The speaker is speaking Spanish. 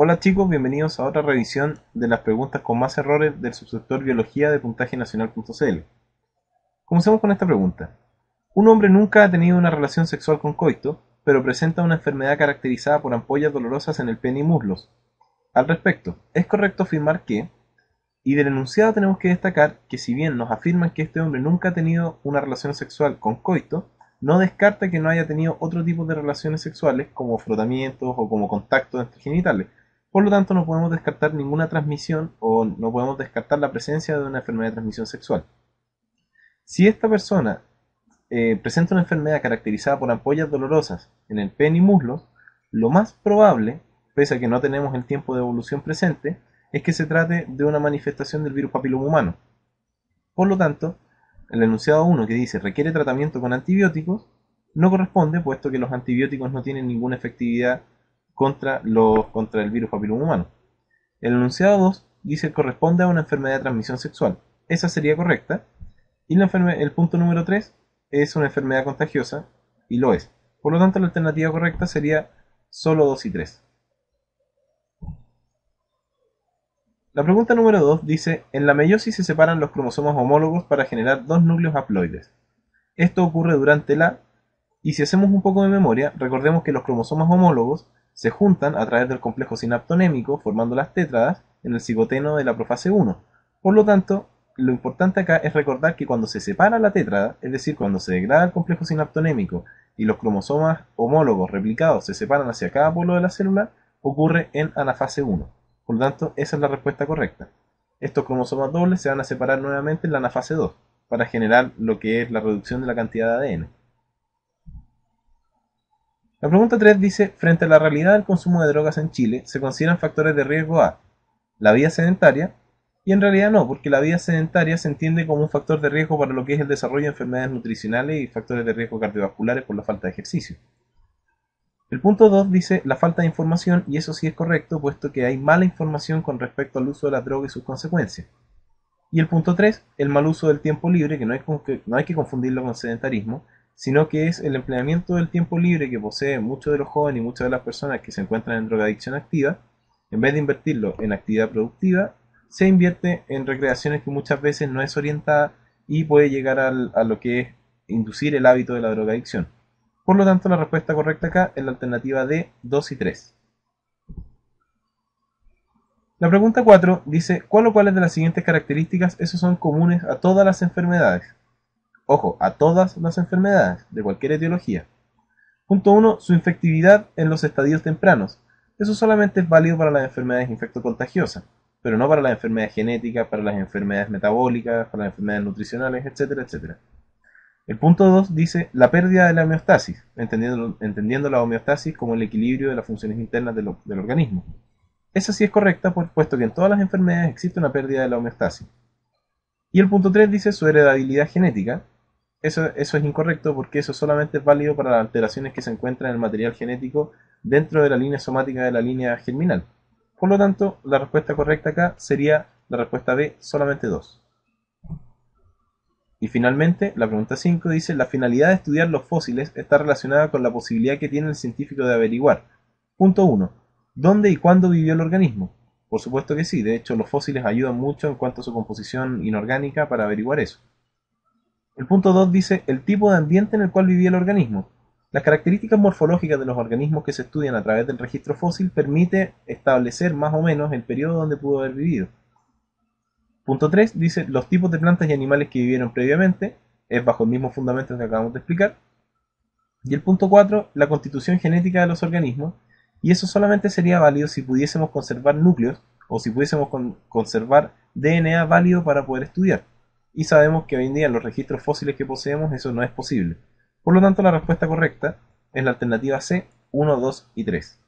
Hola chicos, bienvenidos a otra revisión de las preguntas con más errores del subsector Biología de puntajenacional.cl. Comencemos con esta pregunta. Un hombre nunca ha tenido una relación sexual con coito, pero presenta una enfermedad caracterizada por ampollas dolorosas en el pene y muslos. Al respecto, es correcto afirmar que, y del enunciado tenemos que destacar que si bien nos afirman que este hombre nunca ha tenido una relación sexual con coito, no descarta que no haya tenido otro tipo de relaciones sexuales como frotamientos o como contactos entre genitales. Por lo tanto, no podemos descartar ninguna transmisión o no podemos descartar la presencia de una enfermedad de transmisión sexual. Si esta persona presenta una enfermedad caracterizada por ampollas dolorosas en el pene y muslos, lo más probable, pese a que no tenemos el tiempo de evolución presente, es que se trate de una manifestación del virus papiloma humano. Por lo tanto, el enunciado 1 que dice requiere tratamiento con antibióticos no corresponde, puesto que los antibióticos no tienen ninguna efectividad contra el virus papiloma humano. El enunciado 2 dice corresponde a una enfermedad de transmisión sexual. Esa sería correcta. Y el punto número 3 es una enfermedad contagiosa, y lo es. Por lo tanto, la alternativa correcta sería solo 2 y 3. La pregunta número 2 dice, en la meiosis se separan los cromosomas homólogos para generar dos núcleos haploides. Esto ocurre durante y si hacemos un poco de memoria, recordemos que los cromosomas homólogos se juntan a través del complejo sinaptonémico formando las tétradas en el cigoteno de la profase 1. Por lo tanto, lo importante acá es recordar que cuando se separa la tétrada, es decir, cuando se degrada el complejo sinaptonémico y los cromosomas homólogos replicados se separan hacia cada polo de la célula, ocurre en anafase 1. Por lo tanto, esa es la respuesta correcta. Estos cromosomas dobles se van a separar nuevamente en la anafase 2 para generar lo que es la reducción de la cantidad de ADN. La pregunta 3 dice, frente a la realidad del consumo de drogas en Chile, ¿se consideran factores de riesgo a la vida sedentaria? Y en realidad no, porque la vida sedentaria se entiende como un factor de riesgo para lo que es el desarrollo de enfermedades nutricionales y factores de riesgo cardiovasculares por la falta de ejercicio. El punto 2 dice la falta de información, y eso sí es correcto, puesto que hay mala información con respecto al uso de las drogas y sus consecuencias. Y el punto 3, el mal uso del tiempo libre, que no hay que confundirlo con sedentarismo, sino que es el empleamiento del tiempo libre que posee muchos de los jóvenes y muchas de las personas que se encuentran en drogadicción activa. En vez de invertirlo en actividad productiva, se invierte en recreaciones que muchas veces no es orientada y puede llegar a lo que es inducir el hábito de la drogadicción. Por lo tanto, la respuesta correcta acá es la alternativa D, 2 y 3. La pregunta 4 dice, ¿cuál o cuáles de las siguientes características esos son comunes a todas las enfermedades? Ojo, a todas las enfermedades, de cualquier etiología. Punto 1, su infectividad en los estadios tempranos. Eso solamente es válido para las enfermedades infectocontagiosas, pero no para las enfermedades genéticas, para las enfermedades metabólicas, para las enfermedades nutricionales, etcétera, etcétera. El punto 2 dice la pérdida de la homeostasis, entendiendo la homeostasis como el equilibrio de las funciones internas del organismo. Esa sí es correcta, puesto que en todas las enfermedades existe una pérdida de la homeostasis. Y el punto 3 dice su heredabilidad genética. Eso es incorrecto, porque eso solamente es válido para las alteraciones que se encuentran en el material genético dentro de la línea somática de la línea germinal. Por lo tanto, la respuesta correcta acá sería la respuesta B, solamente 2. Y finalmente, la pregunta 5 dice, la finalidad de estudiar los fósiles está relacionada con la posibilidad que tiene el científico de averiguar. Punto 1. ¿Dónde y cuándo vivió el organismo? Por supuesto que sí, de hecho los fósiles ayudan mucho en cuanto a su composición inorgánica para averiguar eso. El punto 2 dice el tipo de ambiente en el cual vivía el organismo. Las características morfológicas de los organismos que se estudian a través del registro fósil permite establecer más o menos el periodo donde pudo haber vivido. Punto 3 dice los tipos de plantas y animales que vivieron previamente, es bajo el mismo fundamento que acabamos de explicar. Y el punto 4, la constitución genética de los organismos, y eso solamente sería válido si pudiésemos conservar núcleos o si pudiésemos conservar DNA válido para poder estudiar. Y sabemos que hoy en día en los registros fósiles que poseemos eso no es posible. Por lo tanto, la respuesta correcta es la alternativa C, 1, 2 y 3.